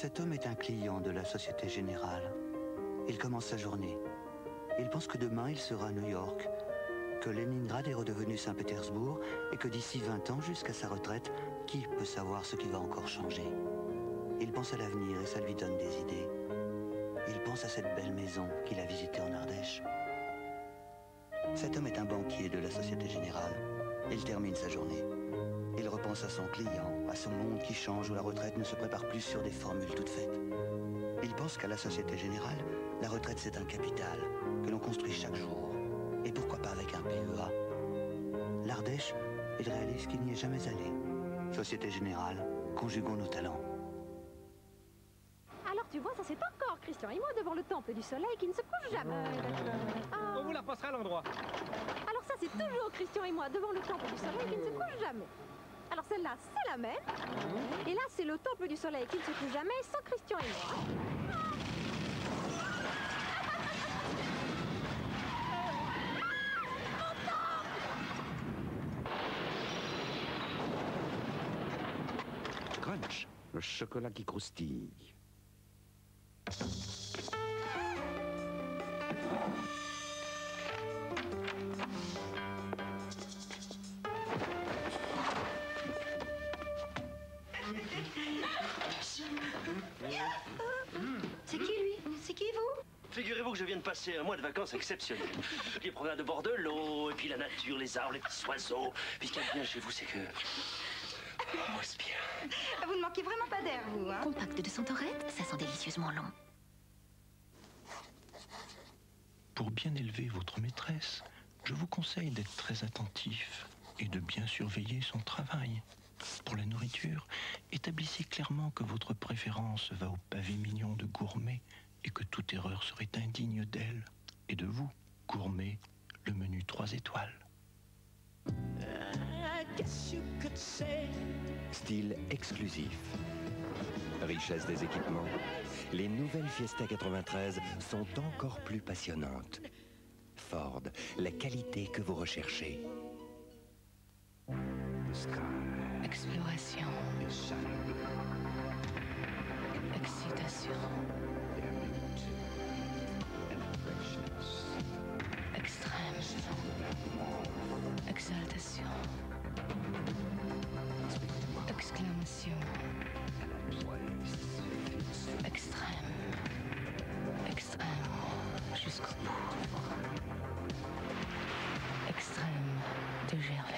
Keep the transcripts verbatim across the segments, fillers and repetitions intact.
Cet homme est un client de la Société Générale. Il commence sa journée. Il pense que demain, il sera à New York, que Leningrad est redevenu Saint-Pétersbourg et que d'ici vingt ans, jusqu'à sa retraite, qui peut savoir ce qui va encore changer? Il pense à l'avenir et ça lui donne des idées. Il pense à cette belle maison qu'il a visitée en Ardèche. Cet homme est un banquier de la Société Générale. Il termine sa journée. Il repense à son client, à son monde qui change où la retraite ne se prépare plus sur des formules toutes faites. Il pense qu'à la Société Générale, la retraite c'est un capital que l'on construit chaque jour. Et pourquoi pas avec un P E A? L'Ardèche, il réalise qu'il n'y est jamais allé. Société Générale, conjuguons nos talents. Alors tu vois, ça c'est encore Christian et moi devant le temple du soleil qui ne se couche jamais. Ah. On vous la passera à l'endroit. Alors ça c'est toujours Christian et moi devant le temple du soleil qui ne se couche jamais. Alors celle-là c'est la même. Et là c'est le temple du soleil qui ne se couche jamais sans Christian et moi. Crunch, le chocolat qui croustille. C'est qui lui? C'est qui vous? Figurez-vous que je viens de passer un mois de vacances exceptionnel. Les promenades de bord de l'eau, et puis la nature, les arbres, les petits oiseaux. Puis ce qu'il y a bien chez vous, c'est que... Oh, c'est bien. Vous ne manquez vraiment pas d'air, vous, hein? Compact de Santorette, ça sent délicieusement long. Pour bien élever votre maîtresse, je vous conseille d'être très attentif et de bien surveiller son travail. Pour la nourriture, établissez clairement que votre préférence va au pavé mignon de Gourmet et que toute erreur serait indigne d'elle et de vous. Gourmet, le menu trois étoiles. Style exclusif. Richesse des équipements. Les nouvelles Fiesta quatre-vingt-treize sont encore plus passionnantes. Ford, la qualité que vous recherchez. Exploration. Excitation. Extrême. Exaltation. Exclamation. Extrême. Extrême. Jusqu'au bout. Extrême de Gervais.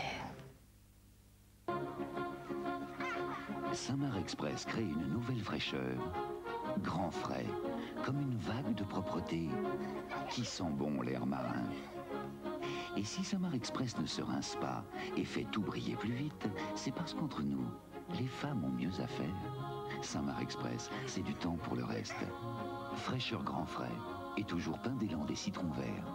Saint-Marc Express crée une nouvelle fraîcheur, grand frais, comme une vague de propreté qui sent bon l'air marin. Et si Saint-Marc Express ne se rince pas et fait tout briller plus vite, c'est parce qu'entre nous, les femmes ont mieux à faire. Saint-Marc Express, c'est du temps pour le reste. Fraîcheur grand frais et toujours pain d'élan des citrons verts.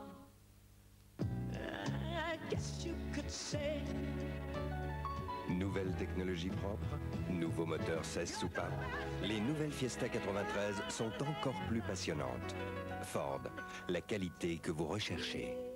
Nouvelle technologie propre, nouveau moteur seize soupapes. Les nouvelles Fiesta quatre-vingt-treize sont encore plus passionnantes. Ford, la qualité que vous recherchez.